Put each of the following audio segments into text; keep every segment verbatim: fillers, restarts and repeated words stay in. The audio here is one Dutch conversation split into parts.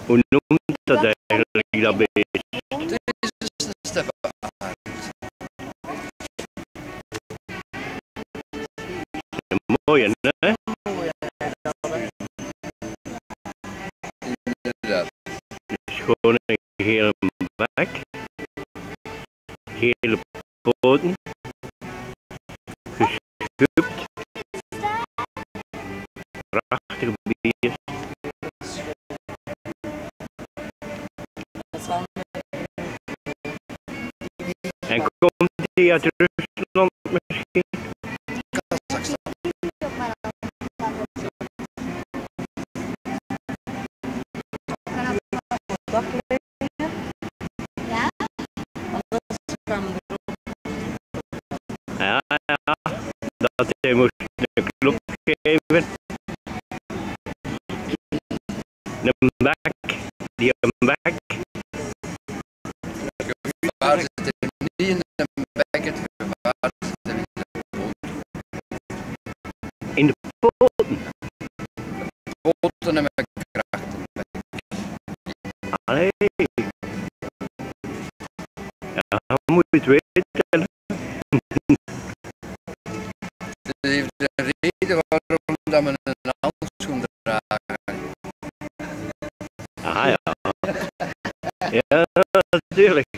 Hoe noemt dat eigenlijk, dat beest? Dit is een steppaard. Mooi, hè? Inderdaad. Schone gele bek, gele poten, geschupt, prachtig beest. En komt hij uit Rusland misschien? Kazachstan. Ja? Ja, ja, dat hij moest een klop geven. Een bek, die een bek. Gevaar zit hem niet in de bek, het gevaar zit hem in de poot. In de poten. Poten en met kracht in de bek. Allee. Ja, moet je het weten. Het heeft een reden waarom dat men een handschoen draagt. Ah ja. Ja, natuurlijk.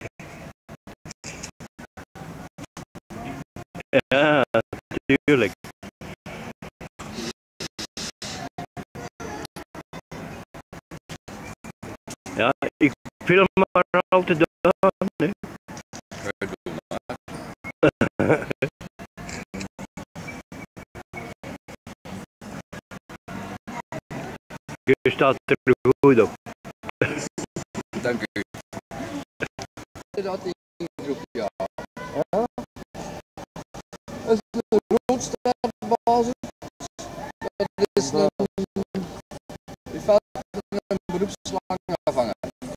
Ja, natuurlijk. Ja, ik film maar altijd aan. Hè. Ik doe maar. Je staat er goed op. Dank u. Dat is een groep, ja. Dat is een roodsterrenbasis. Dat is een, in feite een beroepsslangenvanger.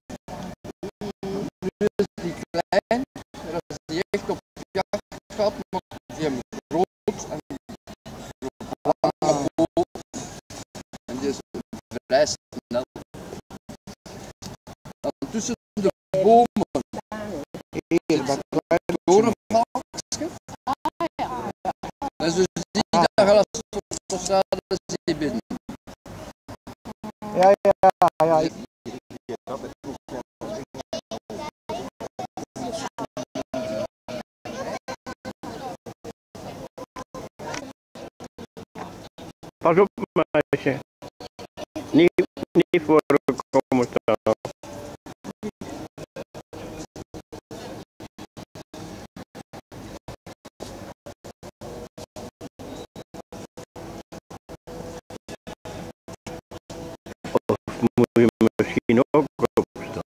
Nu is die klein, dat is die echt op jacht gaat, maar die hem groot en lange poot. En die is vrij snel. Dan tussen de bomen. Hier, dat kleine doornvalkje. En zo zie je dat je als sociale zie binnen. Ja, ja, ja. Ik... Pas op, meisje. Niet, niet voor komen staan. Of moet je misschien ook opstaan?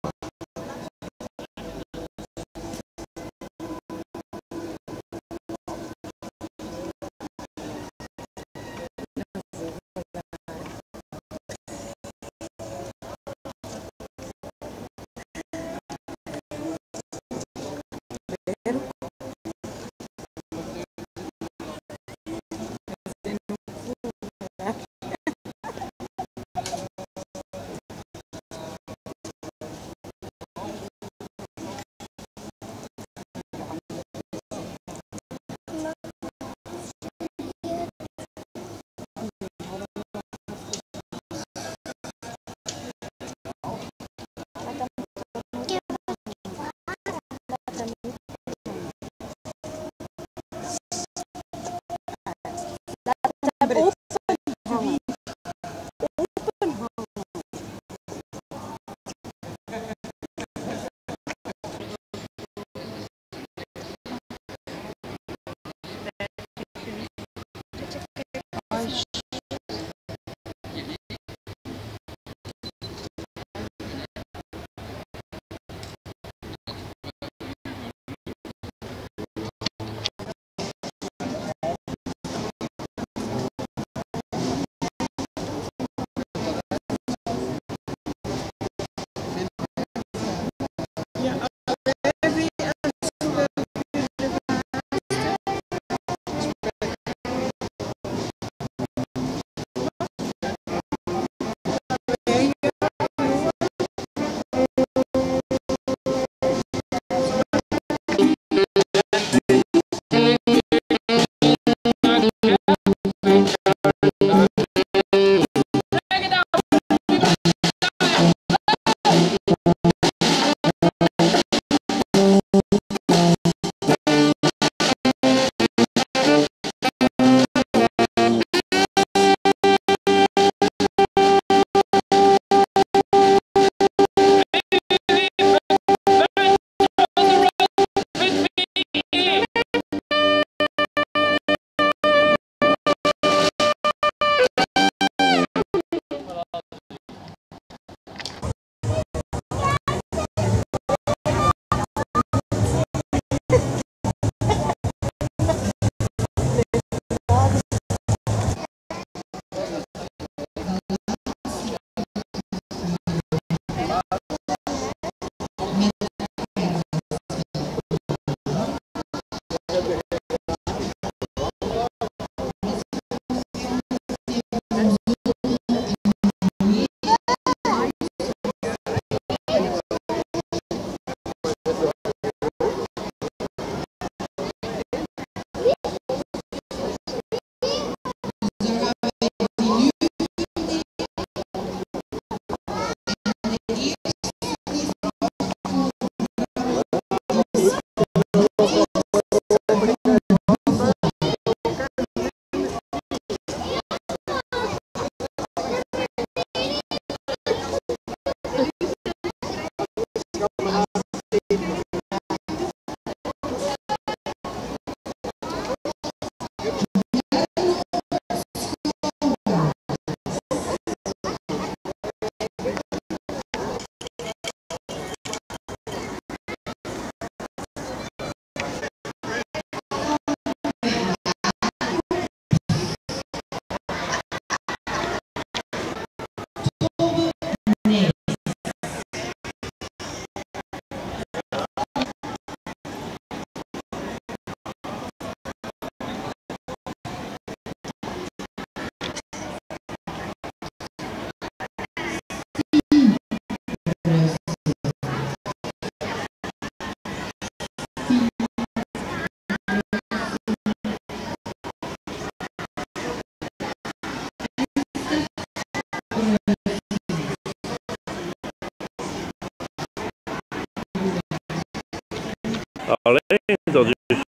Alleen dat is.